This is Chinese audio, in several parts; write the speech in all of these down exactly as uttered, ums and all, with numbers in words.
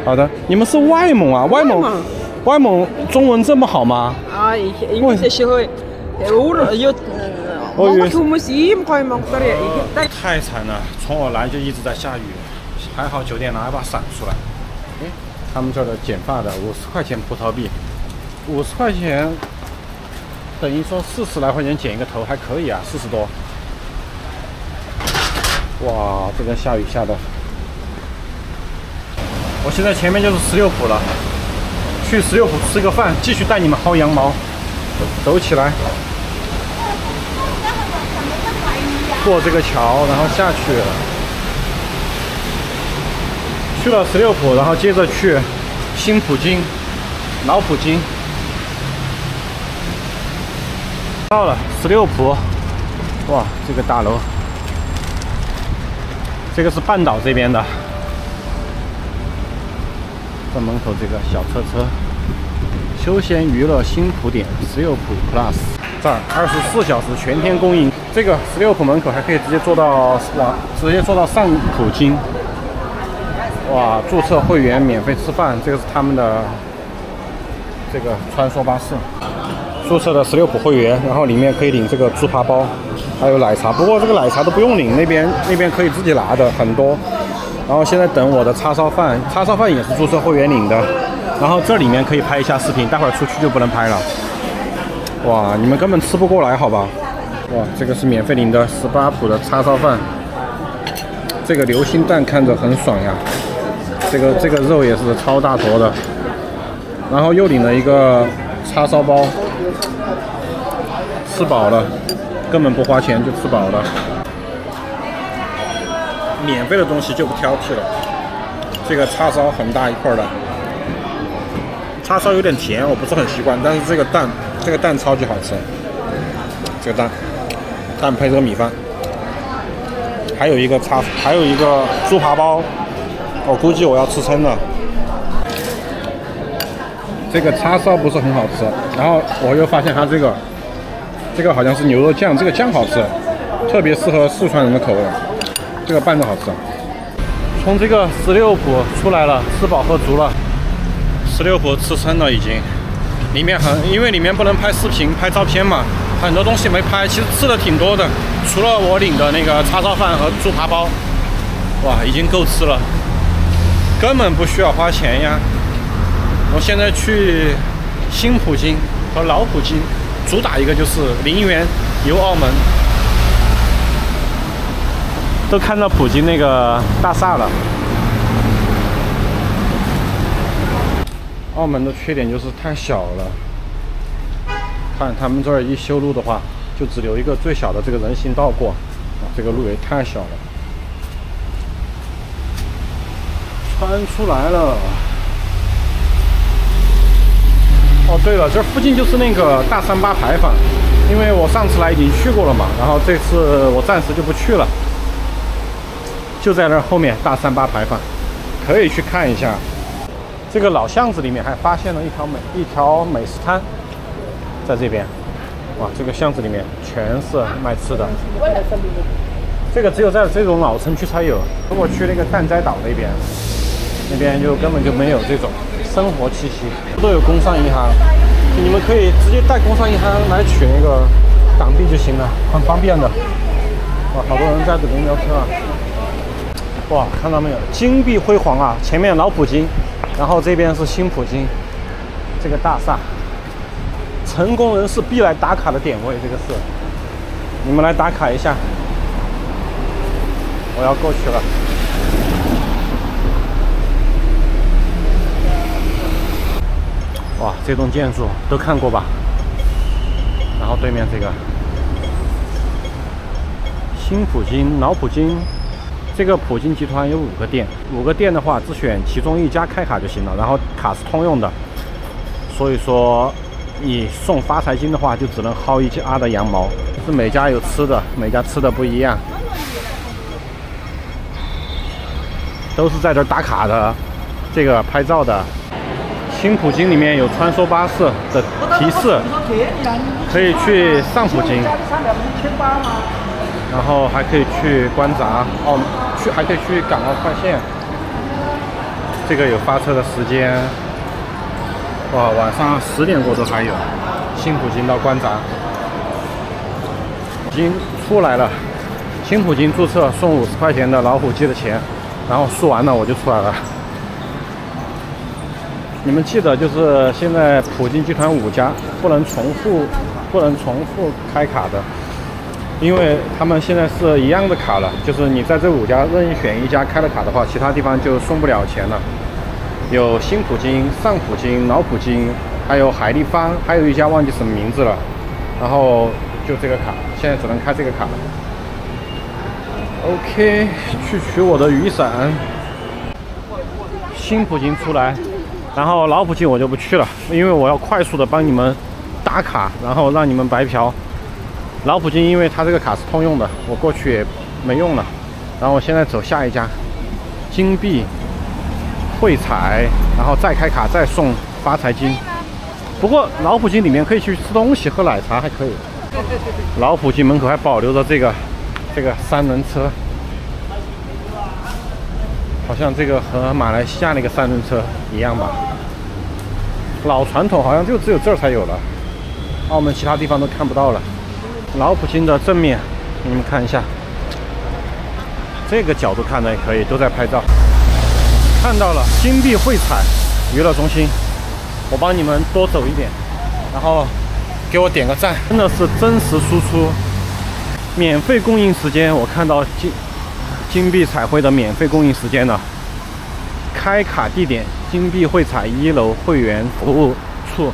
好的，你们是外蒙啊？外蒙，外蒙中文这么好吗？ 啊，因为这些会，我有，我们土木系不可以蒙到的。 太惨了，从我来就一直在下雨，还好酒店拿一把伞出来。哎，他们这儿的剪发的五十块钱葡萄币，五十块钱等于说四十来块钱剪一个头还可以啊，四十多。哇，这边下雨下的。我现在前面就是十六浦了，去十六浦吃个饭，继续带你们薅羊毛，走起来。过这个桥，然后下去，去了十六浦，然后接着去新普京、老普京。到了十六浦，哇，这个大楼，这个是半岛这边的。在门口这个小车车，休闲娱乐新普点十六浦 Plus， 这儿二十四小时全天供应。这个十六浦门口还可以直接坐到往直接坐到上普京。哇，注册会员免费吃饭，这个是他们的这个穿梭巴士。注册的十六浦会员，然后里面可以领这个猪扒包，还有奶茶。不过这个奶茶都不用领，那边那边可以自己拿的很多。然后现在等我的叉烧饭，叉烧饭也是注册会员领的。然后这里面可以拍一下视频，待会儿出去就不能拍了。哇，你们根本吃不过来，好吧？哇，这个是免费领的十八浦的叉烧饭。这个流心蛋看着很爽呀，这个这个肉也是超大坨的。然后又领了一个叉烧包，吃饱了，根本不花钱就吃饱了。免费的东西就不挑剔了。这个叉烧很大一块的，叉烧有点甜，我不是很习惯，但是这个蛋，这个蛋超级好吃。这个蛋，蛋配这个米饭，还有一个叉，还有一个猪扒包，我估计我要吃撑了。这个叉烧不是很好吃，然后我又发现它这个，这个好像是牛肉酱，这个酱好吃，特别适合四川人的口味。这个拌着好吃。从这个十六浦出来了，吃饱喝足了。十六浦吃撑了已经，里面很，因为里面不能拍视频、拍照片嘛，很多东西没拍。其实吃的挺多的，除了我领的那个叉烧饭和猪扒包，哇，已经够吃了，根本不需要花钱呀。我现在去新普京和老普京，主打一个就是零元游澳门。都看到普京那个大厦了。澳门的缺点就是太小了，看他们这儿一修路的话，就只留一个最小的这个人行道过，啊，这个路也太小了。穿出来了。哦，对了，这附近就是那个大三巴牌坊，因为我上次来已经去过了嘛，然后这次我暂时就不去了。就在那儿后面大三巴牌坊，可以去看一下。这个老巷子里面还发现了一条美一条美食摊，在这边。哇，这个巷子里面全是卖吃的。这个只有在这种老城区才有。如果去那个蛋仔岛那边，那边就根本就没有这种生活气息。都有工商银行，你们可以直接带工商银行来取那个港币就行了，很方便的。哇，好多人在这边聊天啊。哇，看到没有，金碧辉煌啊！前面老普京，然后这边是新普京，这个大厦，成功人士必来打卡的点位，这个是，你们来打卡一下。我要过去了。哇，这栋建筑都看过吧？然后对面这个新普京、老普京。这个普京集团有五个店，五个店的话只选其中一家开卡就行了，然后卡是通用的，所以说你送发财金的话就只能薅一家的羊毛。是每家有吃的，每家吃的不一样，都是在这儿打卡的，这个拍照的。新普京里面有穿梭巴士的提示，可以去上普京。然后还可以去关闸，哦，去还可以去港澳快线。 这个有发车的时间。哇，晚上十点过都还有。新普京到关闸，已经出来了。新普京注册送五十块钱的老虎机的钱，然后输完了我就出来了。你们记得，就是现在普京集团五家不能重复，不能重复开卡的。 因为他们现在是一样的卡了，就是你在这五家任意选一家开了卡的话，其他地方就送不了钱了。有新普京、上普京、老普京，还有海立方，还有一家忘记什么名字了。然后就这个卡，现在只能开这个卡了。OK， 去取我的雨伞。新普京出来，然后老普京我就不去了，因为我要快速的帮你们打卡，然后让你们白嫖。 老普京，因为它这个卡是通用的，我过去也没用了。然后我现在走下一家，金币汇彩，然后再开卡再送发财金。不过老普京里面可以去吃东西、喝奶茶，还可以。老普京门口还保留着这个这个三轮车，好像这个和马来西亚那个三轮车一样吧。老传统，好像就只有这儿才有了，澳门其他地方都看不到了。 老普京的正面，你们看一下，这个角度看的也可以，都在拍照。看到了金币汇彩娱乐中心，我帮你们多走一点，然后给我点个赞，真的是真实输出。免费供应时间，我看到金金币彩绘的免费供应时间了。开卡地点：金币汇彩一楼会员服务处。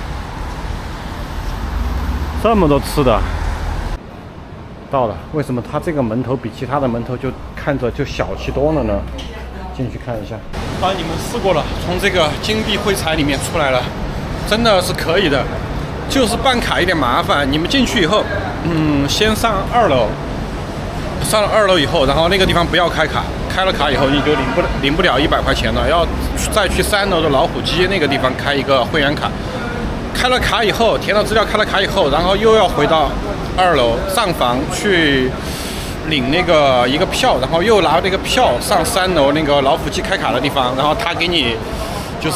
这么多吃的，到了。为什么它这个门头比其他的门头就看着就小气多了呢？进去看一下。帮你们试过了，从这个金币汇彩里面出来了，真的是可以的，就是办卡有点麻烦。你们进去以后，嗯，先上二楼，上了二楼以后，然后那个地方不要开卡，开了卡以后你就领不领不了一百块钱了，要再去三楼的老虎机那个地方开一个会员卡。 开了卡以后，填了资料，开了卡以后，然后又要回到二楼上房去领那个一个票，然后又拿那个票上三楼那个老虎机开卡的地方，然后他给你就是，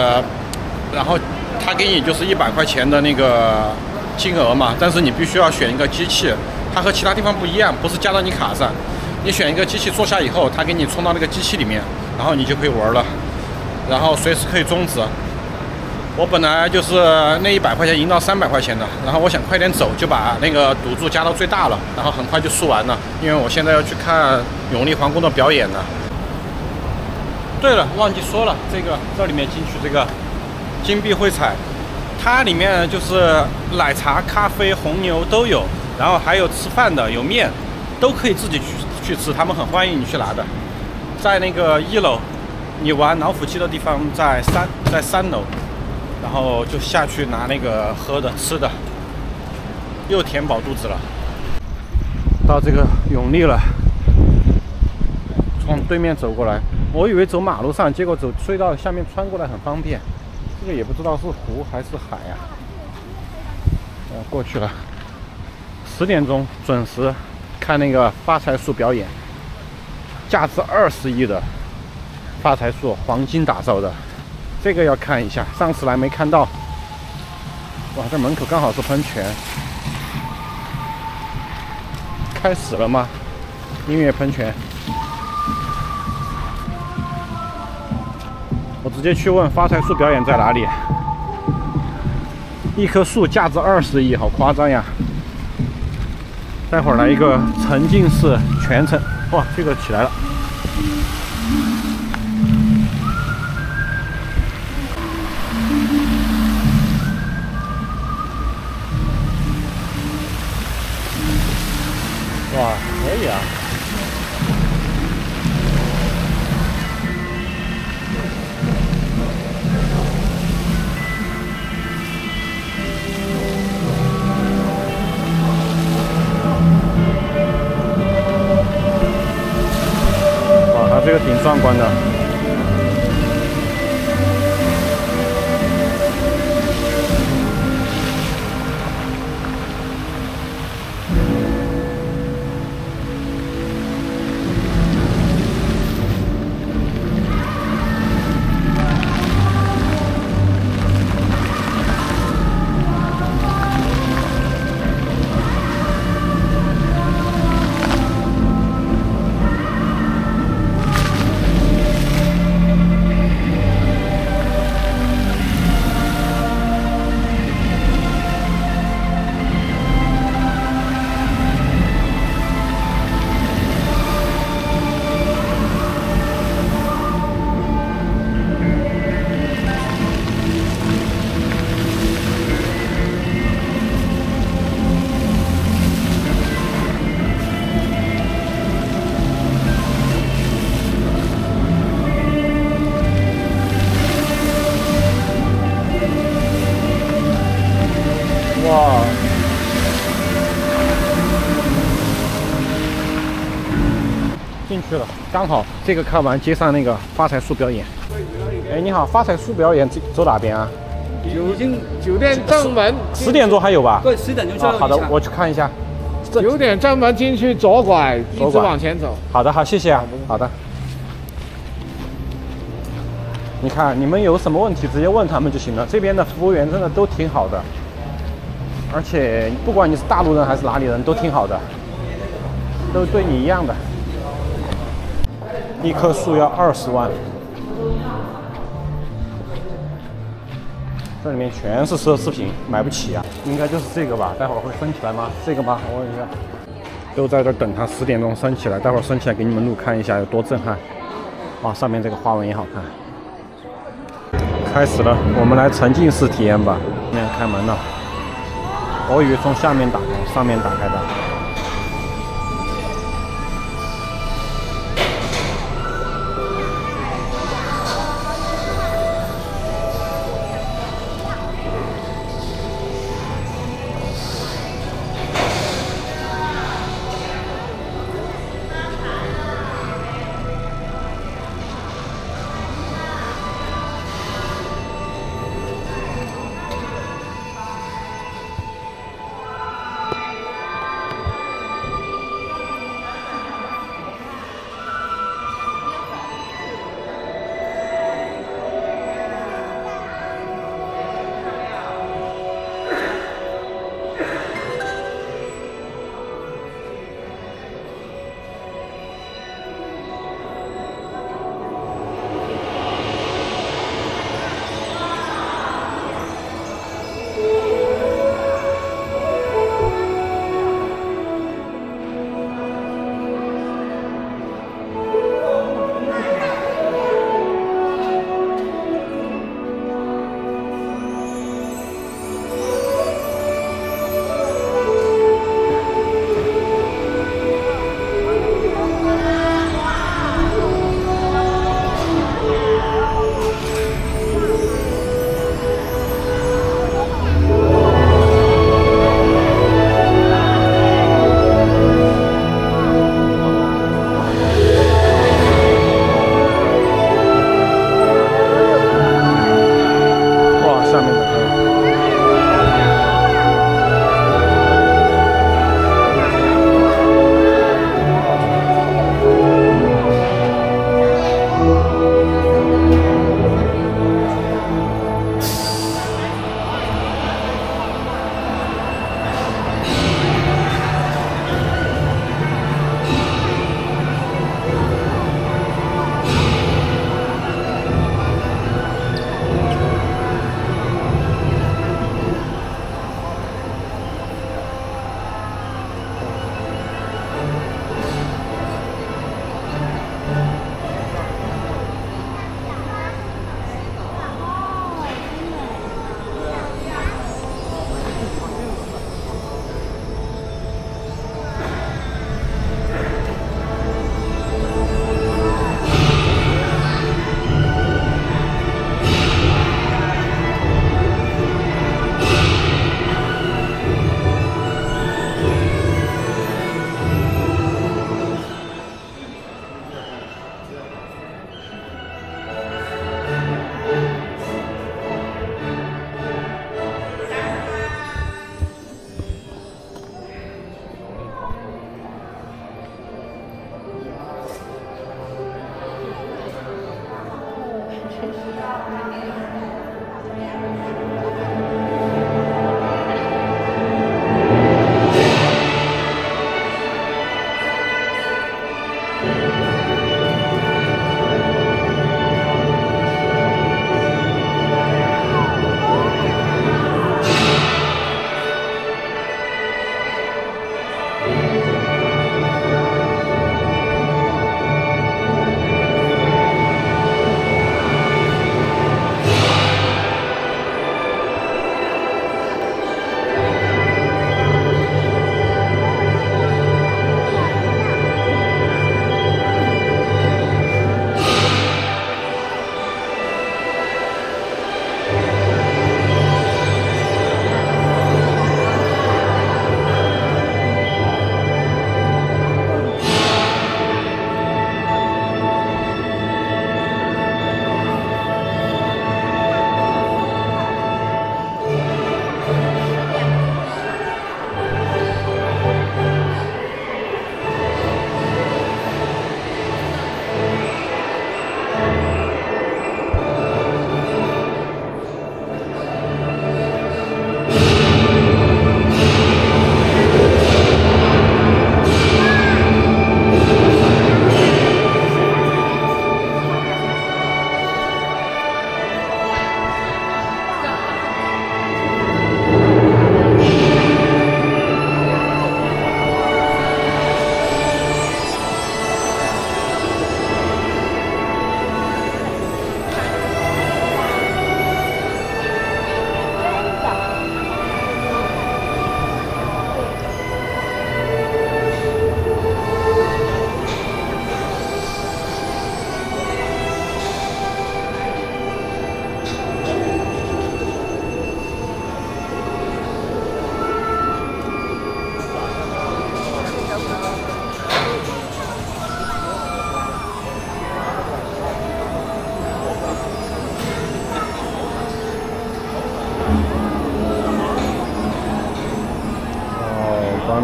然后他给你就是一百块钱的那个金额嘛，但是你必须要选一个机器，它和其他地方不一样，不是加到你卡上，你选一个机器坐下以后，他给你充到那个机器里面，然后你就可以玩了，然后随时可以终止。 我本来就是那一百块钱赢到三百块钱的，然后我想快点走，就把那个赌注加到最大了，然后很快就输完了，因为我现在要去看永利皇宫的表演了。对了，忘记说了，这个这里面进去这个金币汇彩，它里面就是奶茶、咖啡、红牛都有，然后还有吃饭的，有面，都可以自己去去吃，他们很欢迎你去拿的。在那个一楼，你玩老虎机的地方在三在三楼。 然后就下去拿那个喝的、吃的，又填饱肚子了。到这个永利了，从对面走过来，我以为走马路上，结果走隧道下面穿过来很方便。这个也不知道是湖还是海呀、啊。呃，过去了，十点钟准时看那个发财树表演，价值二十亿的发财树，黄金打造的。 这个要看一下，上次来没看到。哇，这门口刚好是喷泉。开始了吗？音乐喷泉。我直接去问发财树表演在哪里。一棵树价值二十亿，好夸张呀！待会儿来一个沉浸式全程，哇，这个起来了。 哇，可以啊！哇，它这个挺壮观的。 刚好这个看完，接上那个发财树表演。哎，你好，发财树表演走哪边啊？ 酒店酒店正门， 十点钟还有吧？ 对，十点钟就、 啊。好的，我去看一下。 九点正门进去左拐，一直往前走。 好的，好，谢谢啊。好的。你看，你们有什么问题直接问他们就行了。这边的服务员真的都挺好的，而且不管你是大陆人还是哪里人，都挺好的，都对你一样的。一棵树要二十万。这里面全是奢侈品，买不起啊！应该就是这个吧？待会儿会升起来吗？这个吗？我问一下。都在这等它十点钟升起来，待会儿升起来给你们录看一下有多震撼。哇，上面这个花纹也好看。开始了，我们来沉浸式体验吧。现在开门了，我以为从下面打开，上面打开的。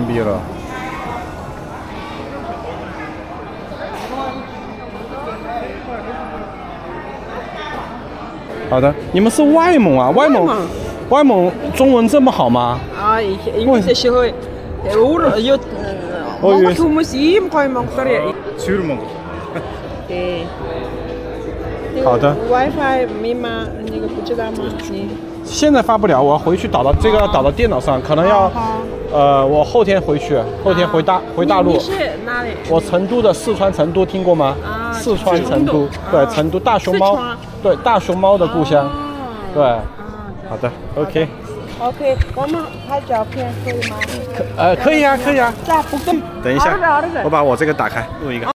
币了。好的，你们是外蒙啊？外蒙，外蒙中文这么好吗？ 啊，因为这时候，我有，我们土木系不可以蒙的。 就是蒙。 对。 好的。 WiFi 密码那个不知道吗？你现在发不了，我要回去导到这个要导到电脑上，可能要，呃，我后天回去，后天回大回大陆。 你是哪里？ 我成都的四川成都听过吗？ 啊， 四川成都，对，成都大熊猫，对，大熊猫的故乡，对。好的 ，OK。 OK， 我们拍照片可以吗？ 可呃可以啊，可以啊。 咋不跟？ 等一下，我把我这个打开，录一个。